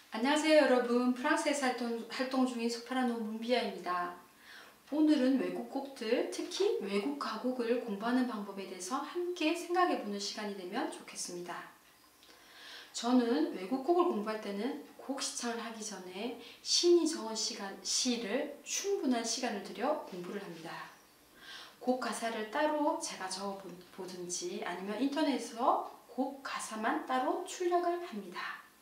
안녕하세요 여러분. 프랑스에서 활동 중인 소프라노 문비아입니다. 오늘은 외국 곡들, 특히 외국 가곡을 공부하는 방법에 대해서 함께 생각해보는 시간이 되면 좋겠습니다. 저는 외국 곡을 공부할 때는 곡 시창을 하기 전에 시인이 적은 시를 충분한 시간을 들여 공부를 합니다. 곡 가사를 따로 제가 적어보든지 아니면 인터넷에서 곡 가사만 따로 출력을 합니다.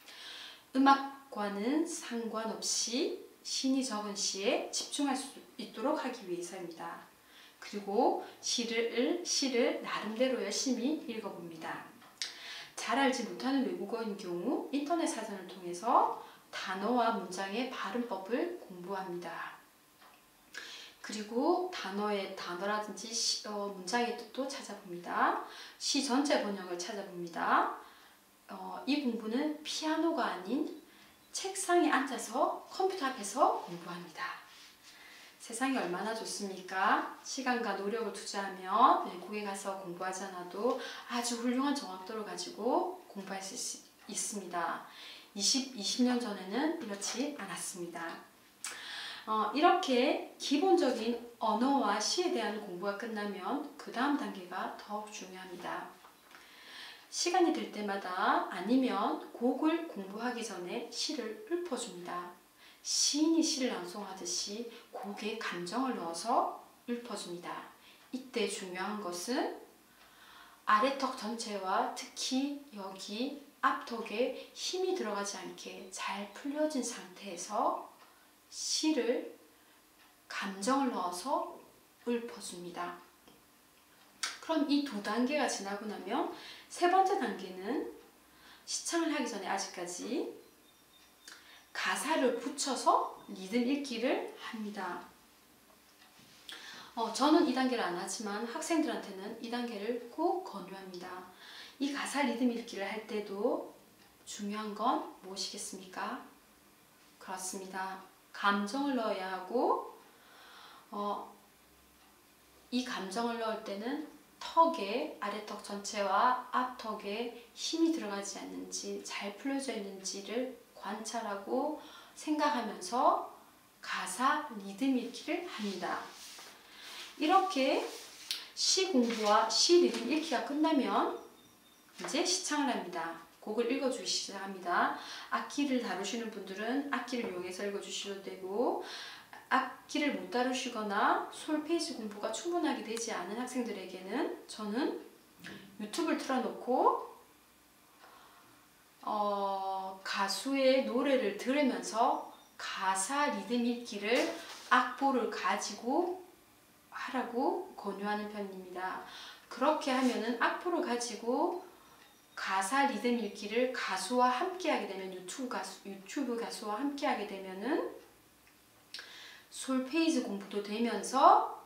음악과는 상관없이 시인이 적은 시에 집중할 수 있도록 하기 위해서입니다. 그리고 시를 나름대로 열심히 읽어봅니다. 잘 알지 못하는 외국어인 경우 인터넷 사전을 통해서 단어와 문장의 발음법을 공부합니다. 그리고 단어라든지 문장의 뜻도 찾아봅니다. 시 전체 번역을 찾아봅니다. 이 공부는 피아노가 아닌 책상에 앉아서 컴퓨터 앞에서 공부합니다. 세상이 얼마나 좋습니까? 시간과 노력을 투자하면 외국에 가서 공부하지 않아도 아주 훌륭한 정확도를 가지고 공부할 수 있습니다. 20년 전에는 이렇지 않았습니다. 이렇게 기본적인 언어와 시에 대한 공부가 끝나면 그 다음 단계가 더욱 중요합니다. 시간이 될 때마다 아니면 곡을 공부하기 전에 시를 읊어줍니다. 시인이 시를 낭송하듯이 곡에 감정을 넣어서 읊어줍니다. 이때 중요한 것은 아래턱 전체와 특히 여기 앞턱에 힘이 들어가지 않게 잘 풀려진 상태에서 시를 감정을 넣어서 읊어줍니다. 그럼 이 두 단계가 지나고 나면 세 번째 단계는 시창을 하기 전에 아직까지 가사를 붙여서 리듬 읽기를 합니다. 저는 이 단계를 안 하지만 학생들한테는 이 단계를 꼭 권유합니다. 이 가사 리듬 읽기를 할 때도 중요한 건 무엇이겠습니까? 그렇습니다. 감정을 넣어야 하고 이 감정을 넣을 때는 턱에 아래턱 전체와 앞턱에 힘이 들어가지 않는지 잘 풀려져 있는지를 관찰하고 생각하면서 가사 리듬 읽기를 합니다. 이렇게 시 공부와 시 리듬 읽기가 끝나면 이제 시창을 합니다. 곡을 읽어주기 시작합니다. 악기를 다루시는 분들은 악기를 이용해서 읽어주셔도 되고 악기를 못 다루시거나 솔페이지 공부가 충분하게 되지 않은 학생들에게는 저는 유튜브를 틀어놓고 가수의 노래를 들으면서 가사 리듬 읽기를 악보를 가지고 하라고 권유하는 편입니다. 그렇게 하면은 악보를 가지고 가사 리듬 읽기를 가수와 함께 하게 되면 유튜브 가수와 함께 하게 되면은 솔페이지 공부도 되면서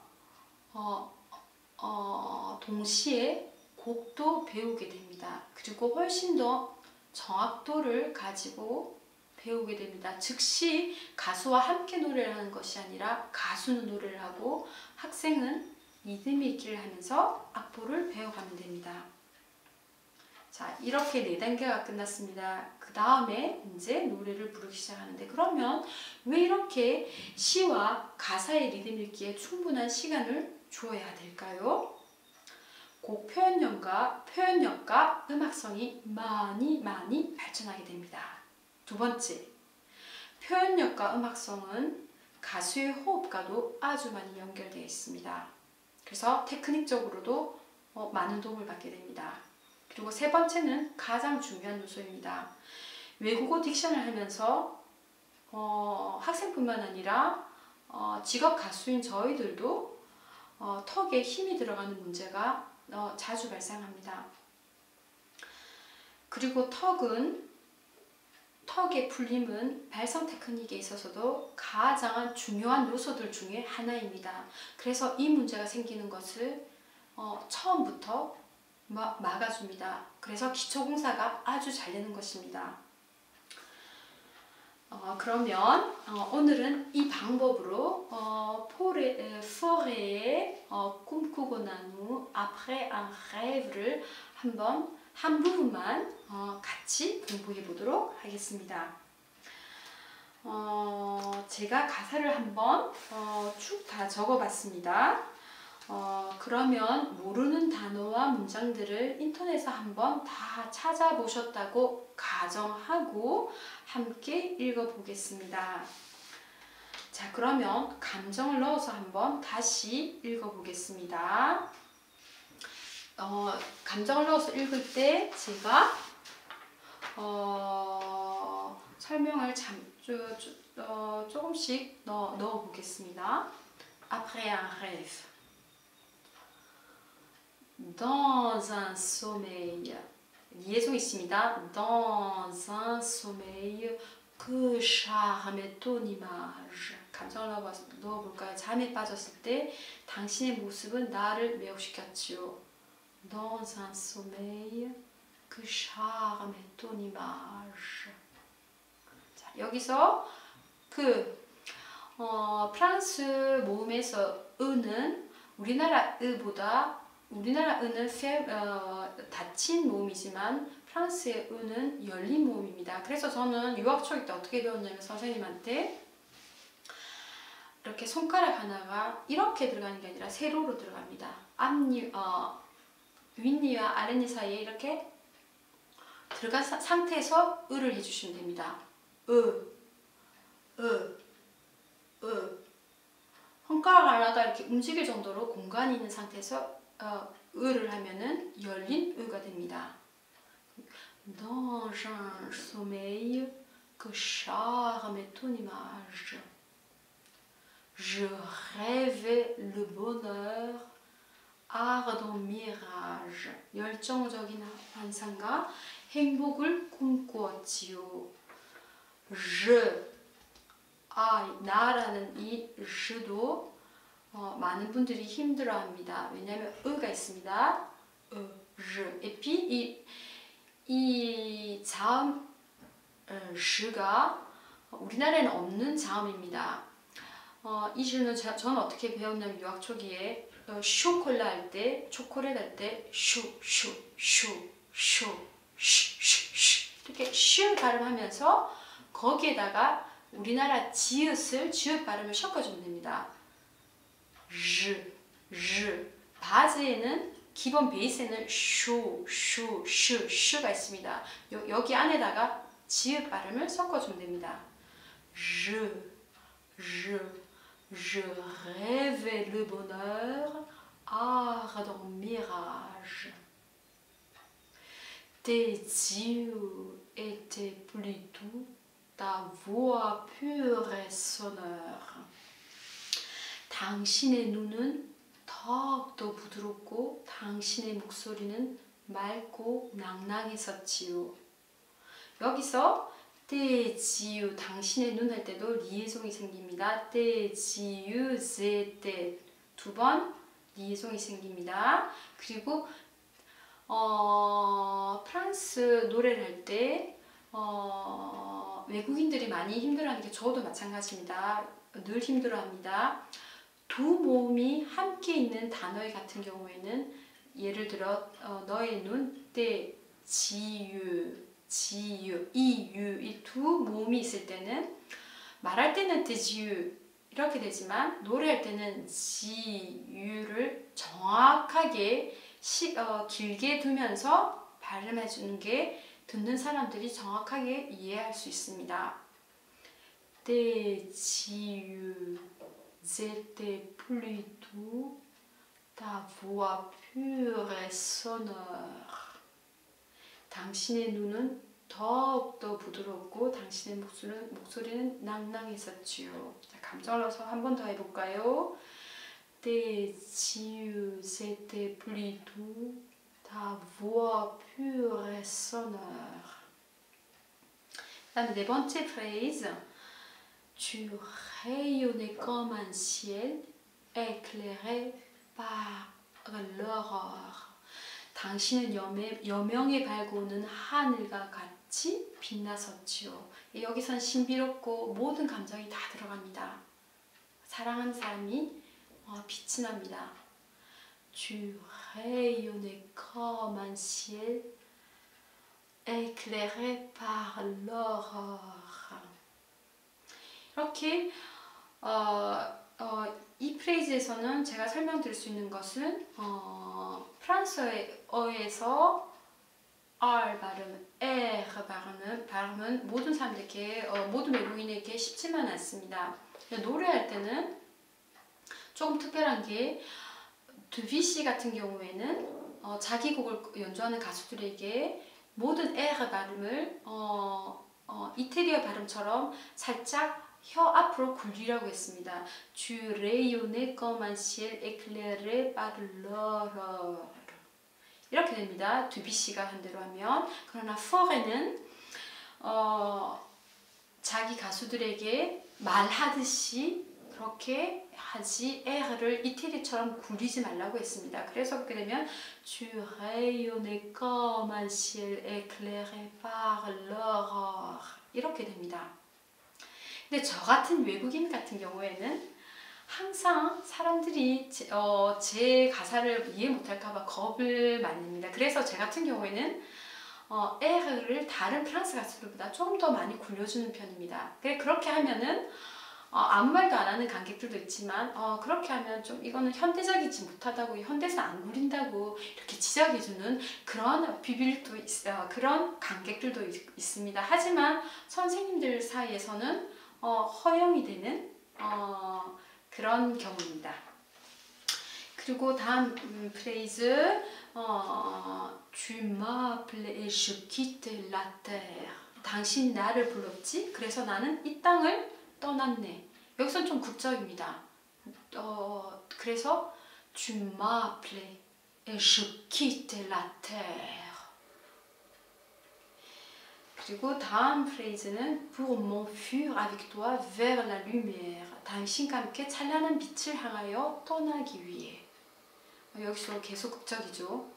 동시에 곡도 배우게 됩니다. 그리고 훨씬 더 정확도를 가지고 배우게 됩니다. 즉시 가수와 함께 노래를 하는 것이 아니라 가수는 노래를 하고 학생은 리듬 읽기를 하면서 악보를 배워가면 됩니다. 자, 이렇게 4단계가 끝났습니다. 그 다음에 이제 노래를 부르기 시작하는데, 그러면 왜 이렇게 시와 가사의 리듬 읽기에 충분한 시간을 주어야 될까요? 곡 표현력과 음악성이 많이 발전하게 됩니다. 두 번째, 표현력과 음악성은 가수의 호흡과도 아주 많이 연결되어 있습니다. 그래서 테크닉적으로도 많은 도움을 받게 됩니다. 그리고 세 번째는 가장 중요한 요소입니다. 외국어 딕션을 하면서 학생뿐만 아니라 직업 가수인 저희들도 턱에 힘이 들어가는 문제가 자주 발생합니다. 그리고 턱의 풀림은 발성 테크닉에 있어서도 가장 중요한 요소들 중에 하나입니다. 그래서 이 문제가 생기는 것을 처음부터 막아줍니다. 그래서 기초공사가 아주 잘 되는 것입니다. 그러면 오늘은 이 방법으로 포레의 꿈꾸고 난 후 après un rêve를 한 부분만 같이 공부해 보도록 하겠습니다. 제가 가사를 한번 쭉 다 적어봤습니다. 그러면 모르는 단어와 문장들을 인터넷에서 한번 다 찾아보셨다고 가정하고 함께 읽어보겠습니다. 자, 그러면 감정을 넣어서 한번 다시 읽어보겠습니다. 감정을 넣어서 읽을 때 제가 설명을 조금씩 넣어보겠습니다. Après un rêve. Dans un sommeil. liaison 있습니다. Dans un sommeil que charme ton image. 감정을 넣어볼까요? 잠에 빠졌을 때 당신의 모습은 나를 매혹시켰지요. Dans un sommeil que charme ton image. 자, 여기서 프랑스 모음에서 으는 우리나라 으보다 우리나라 으는 닫힌 모음이지만 프랑스의 으는 열린 모음입니다. 그래서 저는 유학 초기 때 어떻게 배웠냐면 선생님한테 이렇게 손가락 하나가 이렇게 들어가는 게 아니라 세로로 들어갑니다. 윗니와 아랫니 사이에 이렇게 들어간 상태에서 으를 해주시면 됩니다. 손가락 하나가 이렇게 움직일 정도로 공간이 있는 상태에서 으를 하면은 열린 으가 됩니다. Dans un sommeil que charme ton image, je rêve le bonheur, ardent mirage. 열정적인 환상과 행복을 꿈꾸었지요. 나라는 이 즈도 많은 분들이 힘들어합니다. 왜냐하면 으가 있습니다. 에피 이 자음 즈가 우리나라에는 없는 자음입니다. 이 즈는 저는 어떻게 배웠냐면 유학 초기에 쇼콜라 할 때 초콜릿 할 때 이렇게 슈 발음하면서 거기에다가 우리나라 지읒 발음을 섞어주면 됩니다. 바즈에는 기본 베이스에는 슈가 있습니다. 여기 안에다가 지읒 발음을 섞어주면 됩니다. Je rêve le bonheur, ardent mirage. Tes yeux étaient plus doux, ta voix pure et sonore. 당신의 눈은 더욱더 부드럽고 당신의 목소리는 맑고 낭낭했었지요. 여기서 tes yeux, 당신의 눈 할 때도 리에송이 생깁니다. tes yeux étaient 두 번 리에송이 생깁니다. 그리고 프랑스 노래를 할 때 외국인들이 많이 힘들어하는 게 저도 마찬가지입니다. 늘 힘들어합니다. 두 모음이 함께 있는 단어 같은 경우에는 예를 들어 너의 눈, 때, 지유, 이유 이 두 모음이 있을 때는 말할 때는 지유 이렇게 되지만 노래할 때는 지유를 정확하게 길게 두면서 발음해 주는 게 듣는 사람들이 정확하게 이해할 수 있습니다. tes yeux étaient plus doux, ta voix pure et sonore. 당신의 눈은 더욱더 부드럽고 당신의 목소리는 낭낭했었지요. 자, 감정을 넣어서 한 번 더 해볼까요? Tes yeux étaient plus doux, ta voix pure et sonore. 다음에 네 번째 프레이즈. Tu rayonnais comme un ciel éclairé par l'aurore. 당신은 여명에 밝고 오는 하늘과 같이 빛나섰지요. 여기선 신비롭고 모든 감정이 다 들어갑니다. 사랑하는 사람이 빛이 납니다. Tu rayonnais comme un ciel éclairé par l'aurore. 이렇게 이 프레이즈에서는 제가 설명드릴 수 있는 것은 프랑스어에서 R 발음, R 발음은 모든 사람들에게 모든 외국인에게 쉽지만 않습니다. 노래할 때는 조금 특별한 게 드뷔시 같은 경우에는 자기 곡을 연주하는 가수들에게 모든 R 발음을 이태리어 발음처럼 살짝 혀 앞으로 굴리라고 했습니다. Tu rayonnais comme un ciel éclairé par l'aurore. 이렇게 됩니다. 드뷔시가 한 대로 하면. 그러나 포레는 자기 가수들에게 말하듯이 그렇게 하지 R을 이태리처럼 굴리지 말라고 했습니다. 그래서 그렇게 되면 Tu rayonnais comme un ciel éclairé par l'aurore 이렇게 됩니다. 근데 저 같은 외국인 같은 경우에는 항상 사람들이 제 가사를 이해 못할까봐 겁을 많이 냅니다. 그래서 제 같은 경우에는 R을 다른 프랑스 가수들보다 좀 더 많이 굴려주는 편입니다. 그렇게 하면은 아무 말도 안 하는 관객들도 있지만 그렇게 하면 좀 이거는 현대적이지 못하다고 현대에서 안 굴린다고 이렇게 지적해주는 그런 비빌도 그런 관객들도 있습니다. 하지만 선생님들 사이에서는 허용이 되는 그런 경우입니다. 그리고 다음 프레이즈 Tu m'appelles et je quitte la terre. 당신이 나를 불렀지? 그래서 나는 이 땅을 떠났네. 여기서는 좀 극적입니다. 그래서 Tu m'appelles et je quitte la terre. 그리고 다음 프레이즈는 Pour m'enfuir avec toi vers la lumière. 당신과 함께 찬란한 빛을 향하여 떠나기 위해. 여기서 계속 극적이죠.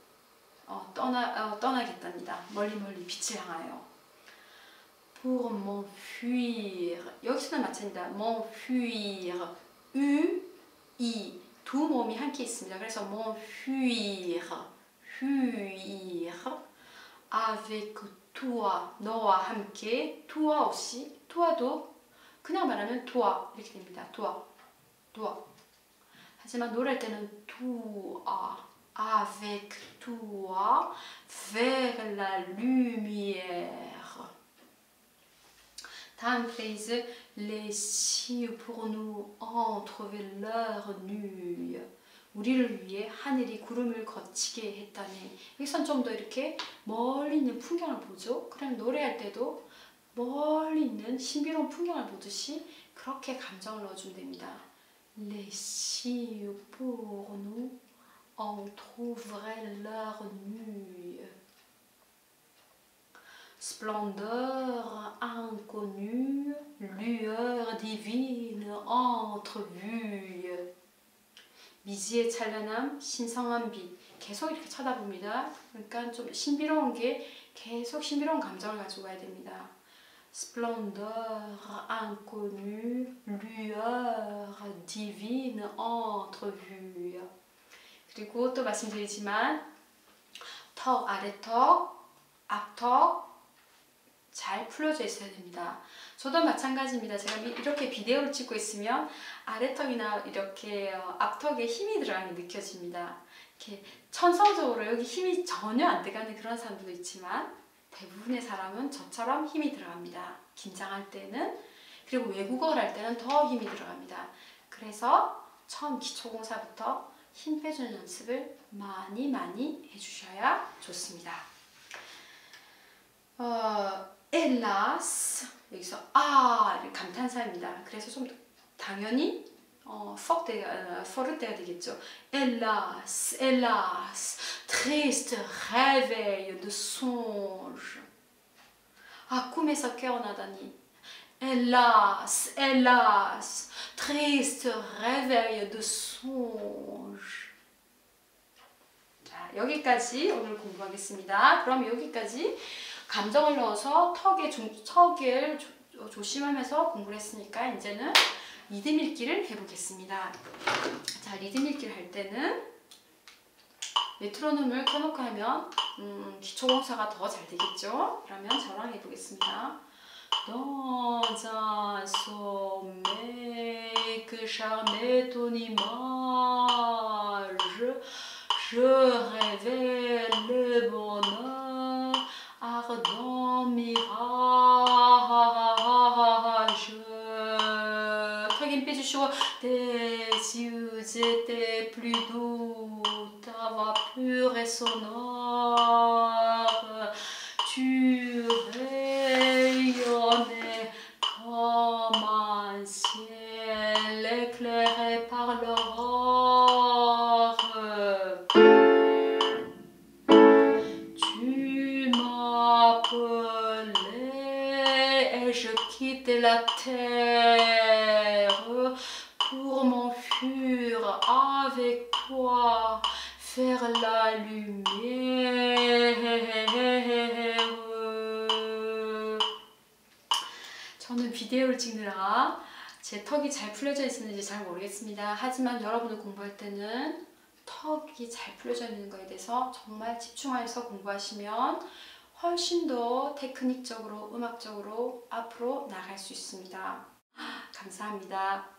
떠나겠답니다. 멀리 빛을 향하여. Pour m'enfuir. 여기서는 마찬가지입니다. m'enfuir. U, I. 두 몸이 함께 있습니다. 그래서 m'enfuir. fuir. avec toi. 너와 함께. toi 없이. toi도 그냥 말하면 toi 이렇게 됩니다. toi. 하지만 노래할 때는 toi. avec toi. vers la lumière. 다음 프레이즈 Les cieux pour nous entrent leur nuit. 우리를 위해 하늘이 구름을 거치게 했다네. 여기선 좀 더 이렇게 멀리 있는 풍경을 보죠. 그럼 노래할 때도 멀리 있는 신비로운 풍경을 보듯이 그렇게 감정을 넣어주면 됩니다. Les cieux pour nous entrent leur nuit. Splendeur inconnue, lueur divine entrevue. 미지의 찬란함, 신성한 빛. 계속 이렇게 쳐다봅니다. 그러니까 좀 신비로운 게 계속 신비로운 감정을 가지고 가야 됩니다. Splendeur inconnue, lueur divine entrevue. 그리고 또 말씀드리지만 턱, 아래턱, 앞턱 잘 풀려져 있어야 됩니다. 저도 마찬가지입니다. 제가 이렇게 비디오를 찍고 있으면 아래턱이나 이렇게 앞턱에 힘이 들어가는 게 느껴집니다. 이렇게 천성적으로 여기 힘이 전혀 안 들어가는 그런 사람들도 있지만 대부분의 사람은 저처럼 힘이 들어갑니다. 긴장할 때는, 그리고 외국어를 할 때는 더 힘이 들어갑니다. 그래서 처음 기초공사부터 힘 빼주는 연습을 많이 해주셔야 좋습니다. hélas 여기서 감탄사입니다. 그래서 좀 당연히 포르테가 되겠죠. hélas, triste réveil de songe. 꿈에서 깨어나다니. hélas, triste réveil de songe. 자, 여기까지 오늘 공부하겠습니다. 그럼 여기까지 감정을 넣어서 턱을 조심하면서 공부를 했으니까 이제는 리듬 읽기를 해보겠습니다. 자, 리듬 읽기를 할 때는 메트로놈을 켜놓고 하면 기초공사가 더 잘 되겠죠? 그러면 저랑 해보겠습니다. Dans un sommeil décharner ton image. Je révèle le bonheur, ardent mirage. 턱인 빼주시고 tes yeux étaient plus doux, ta voix pure et sonore. Tu rayonnais comme un ciel éclairé par l'aurore. Tu m'appelais et je quittais la terre pour m'enfuir avec toi, faire la lumière. 저는 비디오를 찍느라 제 턱이 잘 풀려져 있었는지 잘 모르겠습니다. 하지만 여러분을 공부할 때는 턱이 잘 풀려져 있는 것에 대해서 정말 집중하여서 공부하시면 훨씬 더 테크닉적으로, 음악적으로 앞으로 나갈 수 있습니다. 감사합니다.